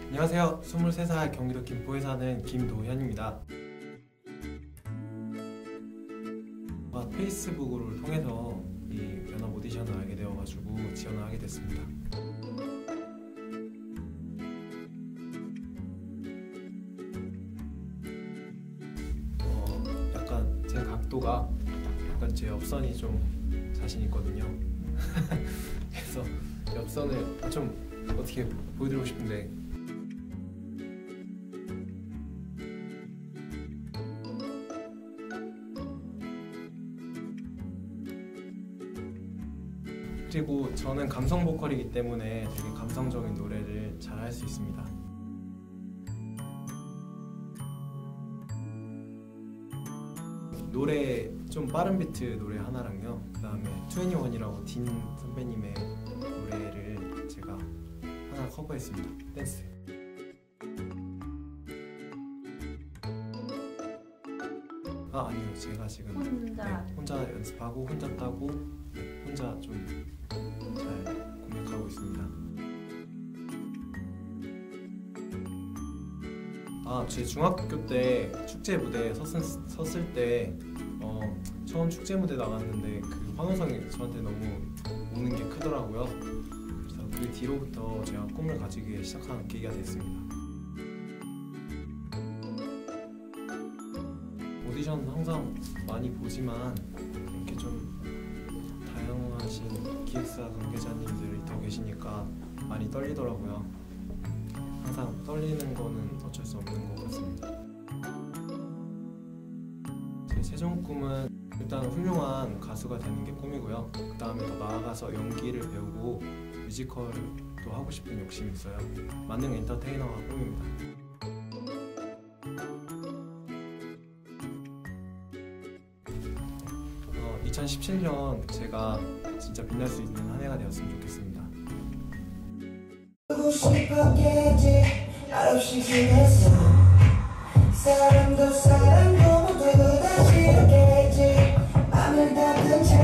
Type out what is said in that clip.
안녕하세요. 23살 경기도 김포에 사는 김도현입니다. 페이스북을 통해서 이 연합 오디션을 알게 되어가지고 지원을 하게 됐습니다. 약간 제 각도가 약간 제 옆선이 좀 자신 있거든요. 그래서 옆선을 좀 어떻게 보여드리고 싶은데 그리고 저는 감성 보컬이기 때문에 되게 감성적인 노래를 잘 할 수 있습니다. 노래 좀 빠른 비트 노래 하나랑요, 그 다음에 2NE1이라고 딘 선배님의 노래를 제가 하나 커버했습니다. 댄스. 아니요, 제가 지금 혼자 연습하고 혼자 따고 혼자 좀 잘 공략하고 있습니다. 제 중학교 때 축제 무대에 섰을 때 처음 축제 무대 나갔는데 그 환호성이 저한테 너무 오는 게 크더라고요. 그래서 그 뒤로부터 제가 꿈을 가지기 시작한 계기가 됐습니다. 오디션 항상 많이 보지만 이렇게 좀 다양하신 기획사 관계자님들이 더 계시니까 많이 떨리더라고요. 항상 떨리는 거는 어쩔 수 없는 것 같습니다. 제 최종 꿈은 일단 훌륭한 가수가 되는 게 꿈이고요. 그 다음에 더 나아가서 연기를 배우고 뮤지컬도 하고 싶은 욕심이 있어요. 만능 엔터테이너가 꿈입니다. 2017년 제가 진짜 빛날 수 있는 한 해가 되었으면 좋겠습니다. 사람도 모두 다시 이렇게 맘을 닫은 채